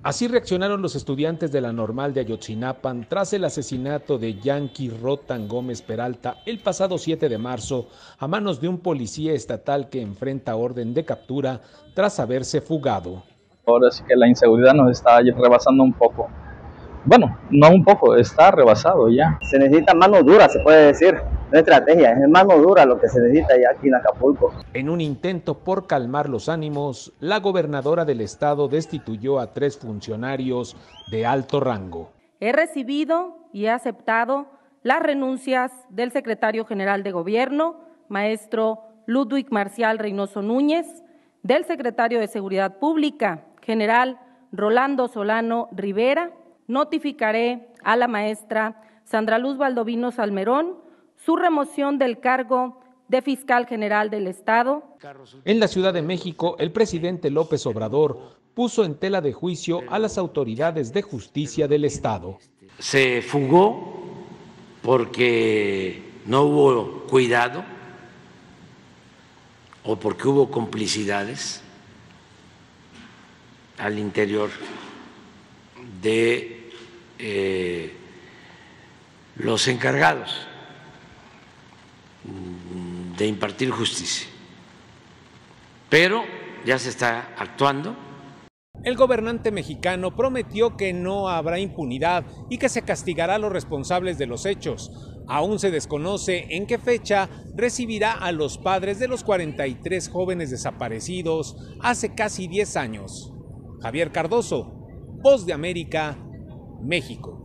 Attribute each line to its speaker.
Speaker 1: Así reaccionaron los estudiantes de la Normal de Ayotzinapan tras el asesinato de Yanqui Rotan Gómez Peralta el pasado 7 de marzo a manos de un policía estatal que enfrenta orden de captura tras haberse fugado.
Speaker 2: Ahora sí que la inseguridad nos está rebasando un poco. Bueno, no un poco, está rebasado ya.
Speaker 3: Se necesita mano dura, se puede decir. No estrategia, es mano dura lo que se necesita ya aquí en Acapulco.
Speaker 1: En un intento por calmar los ánimos, la gobernadora del estado destituyó a 3 funcionarios de alto rango.
Speaker 4: He recibido y he aceptado las renuncias del secretario general de Gobierno, maestro Ludwig Marcial Reynoso Núñez, del secretario de Seguridad Pública, general Rolando Solano Rivera. Notificaré a la maestra Sandra Luz Baldovino Salmerón su remoción del cargo de fiscal general del Estado.
Speaker 1: En la Ciudad de México, el presidente López Obrador puso en tela de juicio a las autoridades de justicia del Estado.
Speaker 5: Se fugó porque no hubo cuidado o porque hubo complicidades al interior de los encargados de impartir justicia, pero ya se está actuando.
Speaker 1: El gobernante mexicano prometió que no habrá impunidad y que se castigará a los responsables de los hechos. Aún se desconoce en qué fecha recibirá a los padres de los 43 jóvenes desaparecidos hace casi 10 años. Javier Cardoso, Voz de América, México.